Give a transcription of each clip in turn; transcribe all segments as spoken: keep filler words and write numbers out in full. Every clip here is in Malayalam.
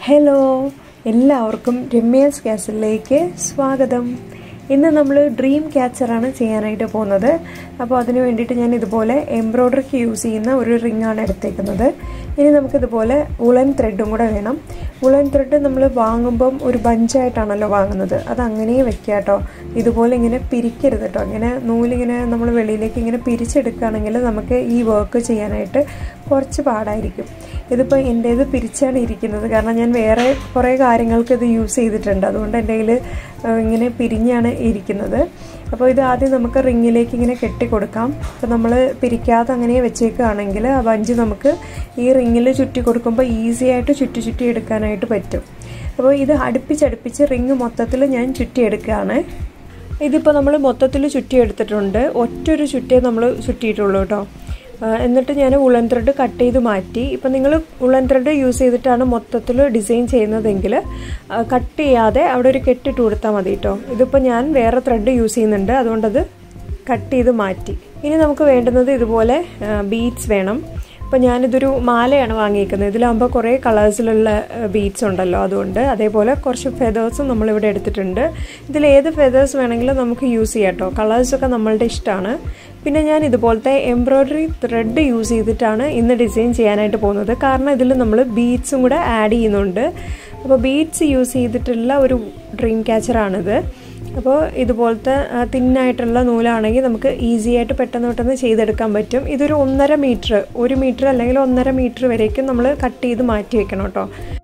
ഹലോ, എല്ലാവർക്കും രമ്യാസ് ക്യാസിലേക്ക് സ്വാഗതം. ഇന്ന് നമ്മൾ ഡ്രീം ക്യാച്ചറാണ് ചെയ്യാനായിട്ട് പോകുന്നത്. അപ്പോൾ അതിന് വേണ്ടിയിട്ട് ഞാൻ ഇതുപോലെ എംബ്രോയ്ഡറിക്ക് യൂസ് ചെയ്യുന്ന ഒരു റിങ്ങാണ് എടുത്തേക്കുന്നത്. ഇനി നമുക്കിതുപോലെ ഉളൻ ത്രെഡും കൂടെ വേണം. ഉളൻ ത്രെഡ് നമ്മൾ വാങ്ങുമ്പം ഒരു ബഞ്ചായിട്ടാണല്ലോ വാങ്ങുന്നത്, അത് അങ്ങനെ വെക്കുക കേട്ടോ. ഇതുപോലെ ഇങ്ങനെ പിരിക്കരുത് കേട്ടോ. ഇങ്ങനെ നൂലിങ്ങനെ നമ്മൾ വെളിയിലേക്ക് ഇങ്ങനെ പിരിച്ചെടുക്കുകയാണെങ്കിൽ നമുക്ക് ഈ വർക്ക് ചെയ്യാനായിട്ട് കുറച്ച് പാടായിരിക്കും. ഇതിപ്പോൾ എൻ്റേത് പിരിച്ചാണ് ഇരിക്കുന്നത്, കാരണം ഞാൻ വേറെ കുറേ കാര്യങ്ങൾക്ക് ഇത് യൂസ് ചെയ്തിട്ടുണ്ട്. അതുകൊണ്ട് എൻ്റെ കയ്യിൽ ഇങ്ങനെ പിരിഞ്ഞാണ് ഇരിക്കുന്നത്. അപ്പോൾ ഇത് ആദ്യം നമുക്ക് റിങ്ങിലേക്ക് ഇങ്ങനെ കെട്ടിക്കൊടുക്കാം. അപ്പോൾ നമ്മൾ പിരിക്കാതെ അങ്ങനെ വെച്ചേക്കുകയാണെങ്കിൽ ആ ബഞ്ച് നമുക്ക് ഈ റിങ്ങിൽ ചുറ്റി കൊടുക്കുമ്പോൾ ഈസി ആയിട്ട് ചുറ്റി ചുറ്റി എടുക്കാനായിട്ട് പറ്റും. അപ്പോൾ ഇത് അടുപ്പിച്ചടുപ്പിച്ച് റിങ് മൊത്തത്തിൽ ഞാൻ ചുറ്റിയെടുക്കുകയാണ്. ഇതിപ്പോൾ നമ്മൾ മൊത്തത്തിൽ ചുറ്റിയെടുത്തിട്ടുണ്ട്. ഒറ്റൊരു ചുറ്റേ നമ്മൾ ചുറ്റിയിട്ടുള്ളൂ കേട്ടോ. എന്നിട്ട് ഞാൻ ഉളൻ ത്രെഡ് കട്ട് ചെയ്ത് മാറ്റി. ഇപ്പം നിങ്ങൾ ഉളൻ ത്രെഡ് യൂസ് ചെയ്തിട്ടാണ് മൊത്തത്തിൽ ഡിസൈൻ ചെയ്യുന്നതെങ്കിൽ കട്ട് ചെയ്യാതെ അവിടെ ഒരു കെട്ടിട്ട് കൊടുത്താൽ മതി കേട്ടോ. ഇതിപ്പോൾ ഞാൻ വേറെ ത്രെഡ് യൂസ് ചെയ്യുന്നുണ്ട്, അതുകൊണ്ടത് കട്ട് ചെയ്ത് മാറ്റി. ഇനി നമുക്ക് വേണ്ടുന്നത് ഇതുപോലെ ബീഡ്സ് വേണം. അപ്പോൾ ഞാനിതൊരു മാലയാണ് വാങ്ങിയിരിക്കുന്നത്. ഇതിലാകുമ്പോൾ കുറേ കളേഴ്സിലുള്ള ബീഡ്സ് ഉണ്ടല്ലോ, അതുകൊണ്ട് അതേപോലെ കുറച്ച് ഫെദേഴ്സും നമ്മളിവിടെ എടുത്തിട്ടുണ്ട്. ഇതിലേത് ഫെദേഴ്സ് വേണമെങ്കിലും നമുക്ക് യൂസ് ചെയ്യാം കേട്ടോ. കളേഴ്സൊക്കെ നമ്മളുടെ ഇഷ്ടമാണ്. പിന്നെ ഞാൻ ഇതുപോലത്തെ എംബ്രോയ്ഡറി ത്രെഡ് യൂസ് ചെയ്തിട്ടാണ് ഇന്ന് ഡിസൈൻ ചെയ്യാനായിട്ട് പോകുന്നത്. കാരണം ഇതിൽ നമ്മൾ ബീഡ്സും കൂടെ ആഡ് ചെയ്യുന്നുണ്ട്. അപ്പോൾ ബീഡ്സ് യൂസ് ചെയ്തിട്ടുള്ള ഒരു ഡ്രീം ക്യാച്ചറാണിത്. അപ്പോൾ ഇതുപോലത്തെ തിന്നായിട്ടുള്ള നൂലാണെങ്കിൽ നമുക്ക് ഈസി ആയിട്ട് പെട്ടെന്ന് പെട്ടെന്ന് ചെയ്തെടുക്കാൻ പറ്റും. ഇതൊരു ഒന്നര മീറ്റർ ഒരു മീറ്റർ അല്ലെങ്കിൽ ഒന്നര മീറ്റർ വരേക്കും നമ്മൾ കട്ട് ചെയ്ത് മാറ്റി വെക്കണം കേട്ടോ.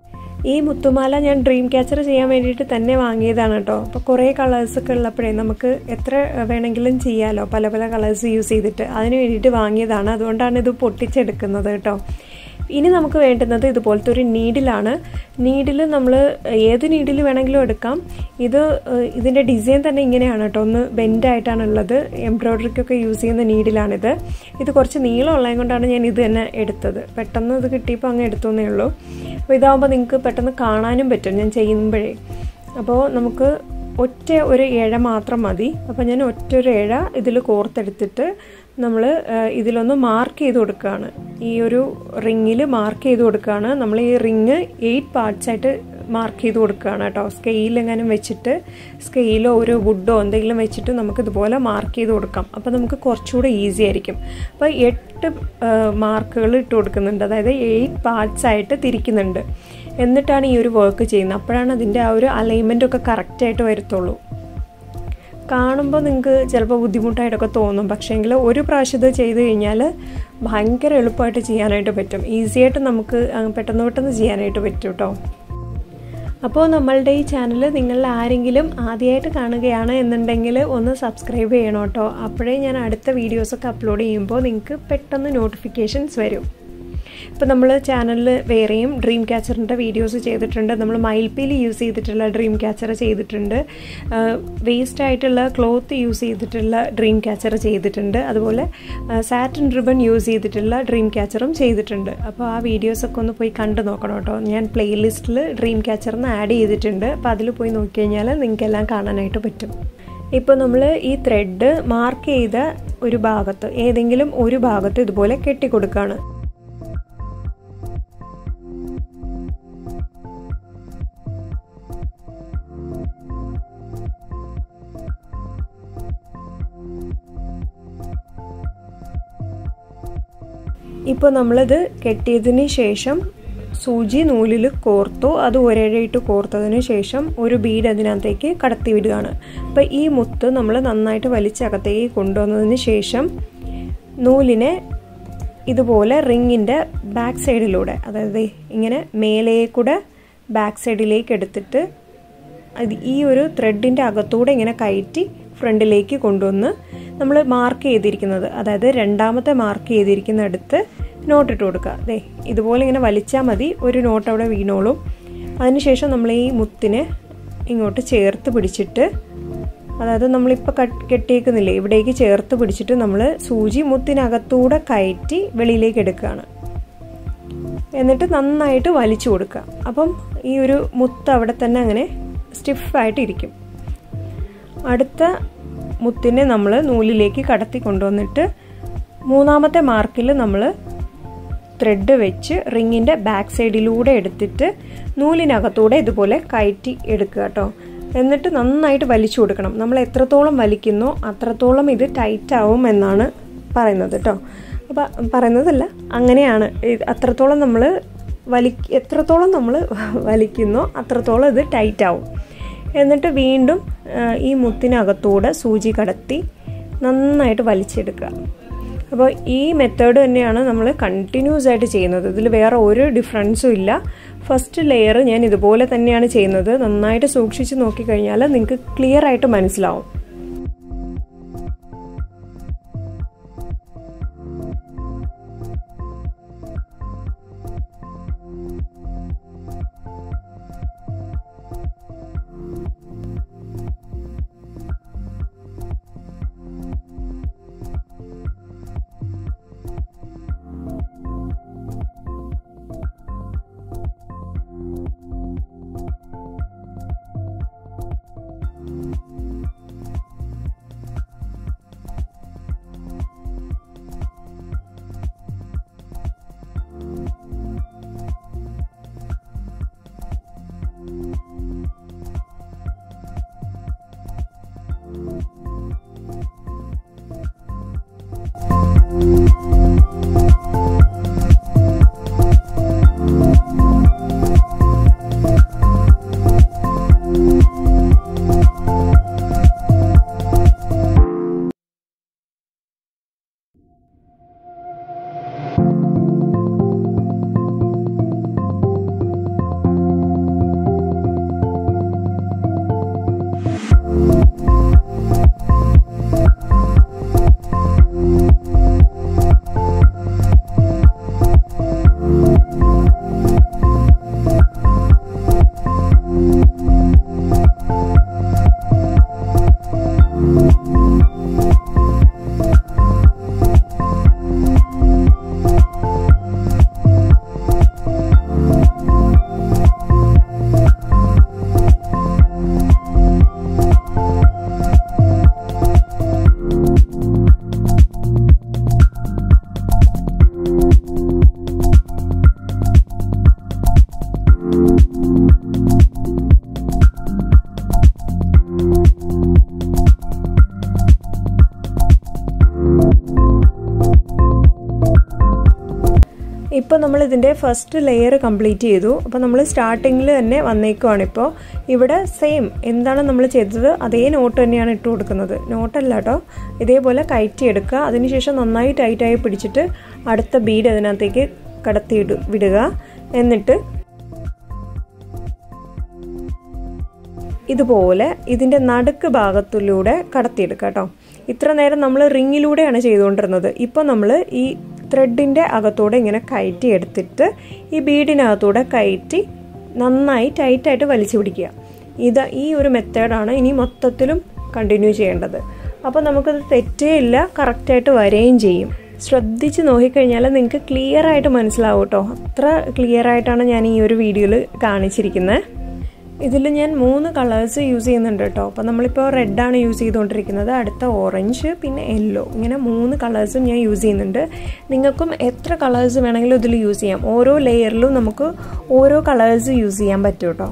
ഈ മുത്തുമാല ഞാൻ ഡ്രീം ക്യാച്ചർ ചെയ്യാൻ വേണ്ടിയിട്ട് തന്നെ വാങ്ങിയതാണ് കേട്ടോ. അപ്പോൾ കുറേ കളേഴ്സൊക്കെ ഉള്ളപ്പോഴേ നമുക്ക് എത്ര വേണമെങ്കിലും ചെയ്യാമല്ലോ, പല പല കളേഴ്സ് യൂസ് ചെയ്തിട്ട്. അതിന് വേണ്ടിയിട്ട് വാങ്ങിയതാണ്, അതുകൊണ്ടാണ് ഇത് പൊട്ടിച്ചെടുക്കുന്നത് കേട്ടോ. ഇനി നമുക്ക് വേണ്ടുന്നത് ഇതുപോലത്തെ ഒരു നീഡിലാണ്. നീഡിൽ നമ്മൾ ഏത് നീഡിൽ വേണമെങ്കിലും എടുക്കാം. ഇത് ഇതിൻ്റെ ഡിസൈൻ തന്നെ ഇങ്ങനെയാണ് കേട്ടോ, ഒന്ന് ബെൻഡായിട്ടാണ് ഉള്ളത്. എംബ്രോയ്ഡറിക്കൊക്കെ യൂസ് ചെയ്യുന്ന നീഡിലാണിത്. ഇത് കുറച്ച് നീളമുള്ളത് കൊണ്ടാണ് ഞാൻ ഇത് തന്നെ എടുത്തത്. പെട്ടെന്ന് ഇത് കിട്ടിയപ്പോൾ അങ്ങ് എടുത്തേ ഉള്ളൂ. അപ്പോൾ ഇതാകുമ്പോൾ നിങ്ങൾക്ക് പെട്ടെന്ന് കാണാനും പറ്റും ഞാൻ ചെയ്യുമ്പോഴേ. അപ്പോൾ നമുക്ക് ഒറ്റ ഒരു ഇഴ മാത്രം മതി. അപ്പോൾ ഞാൻ ഒറ്റ ഒരു ഇഴ ഇതിൽ കോർത്തെടുത്തിട്ട് നമ്മൾ ഇതിലൊന്ന് മാർക്ക് ചെയ്ത് കൊടുക്കുകയാണ്. ഈ ഒരു റിങ്ങിൽ മാർക്ക് ചെയ്ത് കൊടുക്കുകയാണ്. നമ്മൾ ഈ റിങ് എയ്റ്റ് പാർട്സ് ആയിട്ട് മാർക്ക് ചെയ്ത് കൊടുക്കുകയാണ് കേട്ടോ. സ്കെയിലെങ്ങാനും വെച്ചിട്ട്, സ്കെയിലോ ഒരു വുഡോ എന്തെങ്കിലും വെച്ചിട്ട് നമുക്ക് ഇതുപോലെ മാർക്ക് ചെയ്ത് കൊടുക്കാം. അപ്പോൾ നമുക്ക് കുറച്ചുകൂടെ ഈസി ആയിരിക്കും. അപ്പോൾ എട്ട് മാർക്കുകൾ ഇട്ട് കൊടുക്കുന്നുണ്ട്, അതായത് എയ്റ്റ് പാർട്സ് ആയിട്ട് തിരിക്കുന്നുണ്ട്. എന്നിട്ടാണ് ഈ ഒരു വർക്ക് ചെയ്യുന്നത്. അപ്പോഴാണ് അതിൻ്റെ ആ ഒരു അലൈൻമെൻ്റ് ഒക്കെ കറക്റ്റായിട്ട് വരത്തുള്ളൂ. കാണുമ്പോൾ നിങ്ങൾക്ക് ചിലപ്പോൾ ബുദ്ധിമുട്ടായിട്ടൊക്കെ തോന്നും, പക്ഷേങ്കിൽ ഒരു പ്രാവശ്യം ഇത് ചെയ്ത് കഴിഞ്ഞാൽ ഭയങ്കര എളുപ്പമായിട്ട് ചെയ്യാനായിട്ട് പറ്റും. ഈസിയായിട്ട് നമുക്ക് പെട്ടെന്ന് പെട്ടെന്ന് ചെയ്യാനായിട്ട് പറ്റും കേട്ടോ. അപ്പോൾ നമ്മളുടെ ഈ ചാനൽ നിങ്ങളിൽ ആരെങ്കിലും ആദ്യമായിട്ട് കാണുകയാണ് എന്നുണ്ടെങ്കിൽ ഒന്ന് സബ്സ്ക്രൈബ് ചെയ്യണം കേട്ടോ. അപ്പോഴേ ഞാൻ അടുത്ത വീഡിയോസൊക്കെ അപ്ലോഡ് ചെയ്യുമ്പോൾ നിങ്ങൾക്ക് പെട്ടെന്ന് നോട്ടിഫിക്കേഷൻസ് വരും. ഇപ്പോൾ നമ്മൾ ചാനലിൽ വേറെയും ഡ്രീം ക്യാച്ചറിൻ്റെ വീഡിയോസ് ചെയ്തിട്ടുണ്ട്. നമ്മൾ മയിൽപ്പീലി യൂസ് ചെയ്തിട്ടുള്ള ഡ്രീം ക്യാച്ചർ ചെയ്തിട്ടുണ്ട്. വേസ്റ്റ് ആയിട്ടുള്ള ക്ലോത്ത് യൂസ് ചെയ്തിട്ടുള്ള ഡ്രീം ക്യാച്ചർ ചെയ്തിട്ടുണ്ട്. അതുപോലെ സാറ്റിൻ റിബൺ യൂസ് ചെയ്തിട്ടുള്ള ഡ്രീം ക്യാച്ചറും ചെയ്തിട്ടുണ്ട്. അപ്പോൾ ആ വീഡിയോസൊക്കെ ഒന്ന് പോയി കണ്ടു നോക്കണം കേട്ടോ. ഞാൻ പ്ലേലിസ്റ്റിൽ ഡ്രീം ക്യാച്ചറിന് ആഡ് ചെയ്തിട്ടുണ്ട്. അപ്പോൾ അതിൽ പോയി നോക്കി കഴിഞ്ഞാൽ നിങ്ങൾക്കെല്ലാം കാണാനായിട്ട് പറ്റും. ഇപ്പോൾ നമ്മൾ ഈ ത്രെഡ് മാർക്ക് ചെയ്ത ഒരു ഭാഗത്ത്, ഏതെങ്കിലും ഒരു ഭാഗത്ത് ഇതുപോലെ കെട്ടിക്കൊടുക്കുകയാണ്. ഇപ്പോൾ നമ്മളിത് കെട്ടിയതിന് ശേഷം സൂചി നൂലിൽ കോർത്തു. അത് ഒരേഴയിട്ട് കോർത്തതിന് ശേഷം ഒരു ബീഡ് അതിനകത്തേക്ക് കടത്തി വിടുകയാണ്. അപ്പോൾ ഈ മുത്ത് നമ്മൾ നന്നായിട്ട് വലിച്ചകത്തേക്ക് കൊണ്ടുവന്നതിന് ശേഷം നൂലിനെ ഇതുപോലെ റിങ്ങിൻ്റെ ബാക്ക് സൈഡിലൂടെ, അതായത് ഇങ്ങനെ മേലേക്കൂടെ ബാക്ക് സൈഡിലേക്ക് എടുത്തിട്ട് അത് ഈ ഒരു ത്രെഡിൻ്റെ അകത്തൂടെ ഇങ്ങനെ കയറ്റി ഫ്രണ്ടിലേക്ക് കൊണ്ടുവന്ന് നമ്മൾ മാർക്ക് ചെയ്തിരിക്കുന്നത്, അതായത് രണ്ടാമത്തെ മാർക്ക് ചെയ്തിരിക്കുന്നിടത്ത് നോട്ടിട്ട് കൊടുക്കുക. അതെ, ഇതുപോലെ ഇങ്ങനെ വലിച്ചാൽ മതി, ഒരു നോട്ട് അവിടെ വീണോളും. അതിനുശേഷം നമ്മൾ ഈ മുത്തിനെ ഇങ്ങോട്ട് ചേർത്ത് പിടിച്ചിട്ട്, അതായത് നമ്മളിപ്പോൾ കട്ട് കെട്ടിയേക്കുന്നില്ലേ, ഇവിടേക്ക് ചേർത്ത് പിടിച്ചിട്ട് നമ്മൾ സൂചി മുത്തിനകത്തൂടെ കയറ്റി വെളിയിലേക്ക് എടുക്കുകയാണ്. എന്നിട്ട് നന്നായിട്ട് വലിച്ചു കൊടുക്കുക. അപ്പം ഈ ഒരു മുത്ത് അവിടെ തന്നെ അങ്ങനെ സ്റ്റിഫായിട്ട് ഇരിക്കും. അടുത്ത മുത്തിനെ നമ്മൾ നൂലിലേക്ക് കടത്തി കൊണ്ടുവന്നിട്ട് മൂന്നാമത്തെ മാർക്കിൽ നമ്മൾ ത്രെഡ് വെച്ച് റിങ്ങിൻ്റെ ബാക്ക് സൈഡിലൂടെ എടുത്തിട്ട് നൂലിനകത്തൂടെ ഇതുപോലെ കയറ്റി എടുക്കുക കേട്ടോ. എന്നിട്ട് നന്നായിട്ട് വലിച്ചു കൊടുക്കണം. നമ്മൾ എത്രത്തോളം വലിക്കുന്നോ അത്രത്തോളം ഇത് ടൈറ്റ് ആവും എന്നാണ് പറയുന്നത് കേട്ടോ. അപ്പം പറയുന്നതല്ല, അങ്ങനെയാണ്. അത്രത്തോളം നമ്മൾ വലി എത്രത്തോളം നമ്മൾ വലിക്കുന്നോ അത്രത്തോളം ഇത് ടൈറ്റ് ആവും. എന്നിട്ട് വീണ്ടും ഈ മുത്തിനകത്തൂടെ സൂചി കടത്തി നന്നായിട്ട് വലിച്ചെടുക്കുക. അപ്പോൾ ഈ മെത്തേഡ് തന്നെയാണ് നമ്മൾ കണ്ടിന്യൂസ് ആയിട്ട് ചെയ്യുന്നത്. ഇതിൽ വേറെ ഒരു ഡിഫറൻസും ഇല്ല. ഫസ്റ്റ് ലെയർ ഞാൻ ഇതുപോലെ തന്നെയാണ് ചെയ്യുന്നത്. നന്നായിട്ട് സൂക്ഷിച്ച് നോക്കിക്കഴിഞ്ഞാൽ നിങ്ങൾക്ക് ക്ലിയർ ആയിട്ട് മനസ്സിലാവും. ഇപ്പോൾ നമ്മൾ ഇതിൻ്റെ ഫസ്റ്റ് ലെയർ കംപ്ലീറ്റ് ചെയ്തു. അപ്പോൾ നമ്മൾ സ്റ്റാർട്ടിങ്ങിൽ തന്നെ വന്നേക്കുവാണ്. ഇപ്പോൾ ഇവിടെ സെയിം എന്താണ് നമ്മൾ ചെയ്തത് അതേ നോട്ട് തന്നെയാണ് ഇട്ട് കൊടുക്കുന്നത്. നോട്ടല്ല കേട്ടോ, ഇതേപോലെ കയറ്റി എടുക്കുക. അതിനുശേഷം നന്നായി ടൈറ്റായി പിടിച്ചിട്ട് അടുത്ത ബീഡ് അതിനകത്തേക്ക് കടത്തി വിടുക. എന്നിട്ട് ഇതുപോലെ ഇതിൻ്റെ നടുക്ക് ഭാഗത്തിലൂടെ കടത്തിയെടുക്കുക കേട്ടോ. ഇത്ര നേരം നമ്മൾ റിങ്ങിലൂടെയാണ് ചെയ്തുകൊണ്ടിരുന്നത്. ഇപ്പോൾ നമ്മൾ ഈ ത്രെഡിൻ്റെ അകത്തൂടെ ഇങ്ങനെ കയറ്റി എടുത്തിട്ട് ഈ ബീഡിനകത്തൂടെ കയറ്റി നന്നായി ടൈറ്റായിട്ട് വലിച്ചു പിടിക്കുക. ഇത് ഈ ഒരു മെത്തേഡാണ് ഇനി മൊത്തത്തിലും കണ്ടിന്യൂ ചെയ്യേണ്ടത്. അപ്പോൾ നമുക്കത് തെറ്റേ ഇല്ല, കറക്റ്റായിട്ട് വരികയും ചെയ്യും. ശ്രദ്ധിച്ച് നോക്കിക്കഴിഞ്ഞാൽ നിങ്ങൾക്ക് ക്ലിയർ ആയിട്ട് മനസ്സിലാവും കേട്ടോ. അത്ര ക്ലിയർ ആയിട്ടാണ് ഞാൻ ഈ ഒരു വീഡിയോയിൽ കാണിച്ചിരിക്കുന്നത്. ഇതിൽ ഞാൻ മൂന്ന് കളേഴ്സ് യൂസ് ചെയ്യുന്നുണ്ട് കേട്ടോ. അപ്പോൾ നമ്മളിപ്പോൾ റെഡാണ് യൂസ് ചെയ്തുകൊണ്ടിരിക്കുന്നത്, അടുത്ത ഓറഞ്ച്, പിന്നെ യെല്ലോ. ഇങ്ങനെ മൂന്ന് കളേഴ്സും ഞാൻ യൂസ് ചെയ്യുന്നുണ്ട്. നിങ്ങൾക്കും എത്ര കളേഴ്സ് വേണമെങ്കിലും ഇതിൽ യൂസ് ചെയ്യാം. ഓരോ ലെയറിലും നമുക്ക് ഓരോ കളേഴ്സ് യൂസ് ചെയ്യാൻ പറ്റും കേട്ടോ.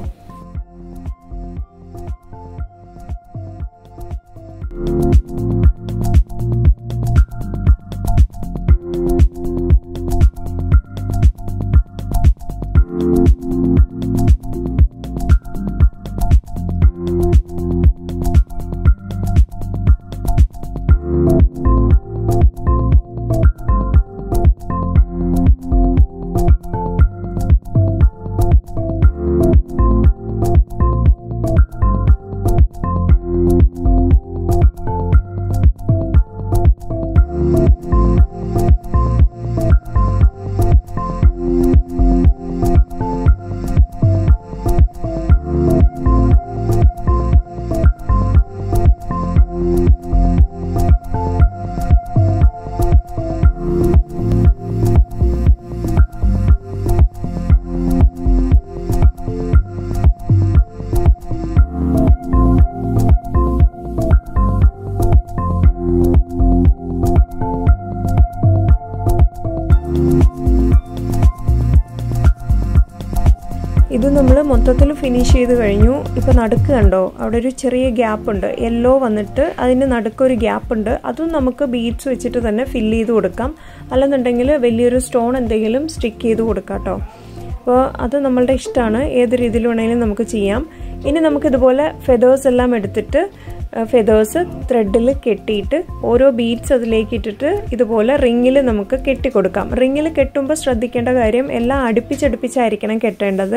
മൊത്തത്തിൽ ഫിനിഷ് ചെയ്ത് കഴിഞ്ഞു. ഇപ്പോൾ നടുക്ക് കണ്ടോ, അവിടെ ഒരു ചെറിയ ഗ്യാപ്പ് ഉണ്ട്, യെല്ലോ വന്നിട്ട് അതിൻ്റെ നടുക്കൊരു ഗ്യാപ്പ് ഉണ്ട്. അതും നമുക്ക് ബീഡ്സ് വെച്ചിട്ട് തന്നെ ഫില്ല് ചെയ്ത് കൊടുക്കാം. അല്ലെന്നുണ്ടെങ്കിൽ വലിയൊരു സ്റ്റോൺ എന്തെങ്കിലും സ്റ്റിക്ക് ചെയ്ത് കൊടുക്കാം കേട്ടോ. അപ്പോൾ അത് നമ്മളുടെ ഇഷ്ടമാണ്, ഏത് രീതിയിൽ വേണമെങ്കിലും നമുക്ക് ചെയ്യാം. ഇനി നമുക്കിതുപോലെ ഫെദേഴ്സ് എല്ലാം എടുത്തിട്ട് ഫെദേഴ്സ് ത്രെഡിൽ കെട്ടിയിട്ട് ഓരോ ബീഡ്സ് അതിലേക്ക് ഇട്ടിട്ട് ഇതുപോലെ റിങ്ങിൽ നമുക്ക് കെട്ടിക്കൊടുക്കാം. റിങ്ങിൽ കെട്ടുമ്പോൾ ശ്രദ്ധിക്കേണ്ട കാര്യം എല്ലാം അടുപ്പിച്ചടുപ്പിച്ചായിരിക്കണം കെട്ടേണ്ടത്.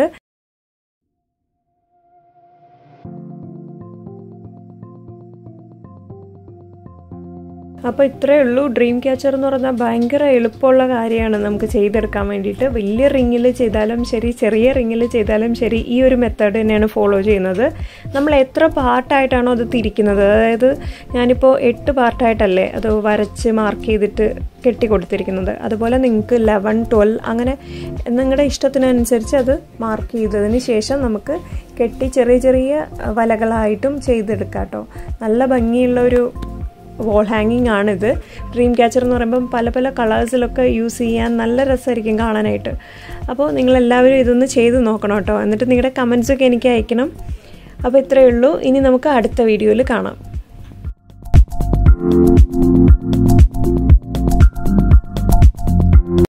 അപ്പോൾ ഇത്രയേ ഉള്ളൂ. ഡ്രീം ക്യാച്ചർ എന്ന് പറഞ്ഞാൽ ഭയങ്കര എളുപ്പമുള്ള കാര്യമാണ് നമുക്ക് ചെയ്തെടുക്കാൻ വേണ്ടിയിട്ട്. വലിയ റിങ്ങിൽ ചെയ്താലും ശരി, ചെറിയ റിങ്ങിൽ ചെയ്താലും ശരി, ഈ ഒരു മെത്തേഡ് തന്നെയാണ് ഫോളോ ചെയ്യുന്നത്. നമ്മൾ എത്ര പാർട്ടായിട്ടാണോ അത് തിരിക്കുന്നത്, അതായത് ഞാനിപ്പോൾ എട്ട് പാർട്ടായിട്ടല്ലേ അത് വരച്ച് മാർക്ക് ചെയ്തിട്ട് കെട്ടി കൊടുത്തിരിക്കുന്നത്, അതുപോലെ നിങ്ങൾക്ക് ലെവൻ ട്വൽവ് അങ്ങനെ നിങ്ങളുടെ ഇഷ്ടത്തിനനുസരിച്ച് അത് മാർക്ക് ചെയ്തതിന് ശേഷം നമുക്ക് കെട്ടി ചെറിയ ചെറിയ വലകളായിട്ടും ചെയ്തെടുക്കാം കേട്ടോ. നല്ല ഭംഗിയുള്ള ഒരു വോൾ ഹാങ്ങിങ് ആണിത്. ഡ്രീം ക്യാച്ചർ എന്ന് പറയുമ്പം പല പല കളേഴ്സിലൊക്കെ യൂസ് ചെയ്യാൻ നല്ല രസമായിരിക്കും കാണാനായിട്ട്. അപ്പോൾ നിങ്ങളെല്ലാവരും ഇതൊന്ന് ചെയ്ത് നോക്കണം കേട്ടോ. എന്നിട്ട് നിങ്ങളുടെ കമൻസൊക്കെ എനിക്ക് അയക്കണം. അപ്പോൾ ഇത്രയേ ഉള്ളൂ. ഇനി നമുക്ക് അടുത്ത വീഡിയോയിൽ കാണാം.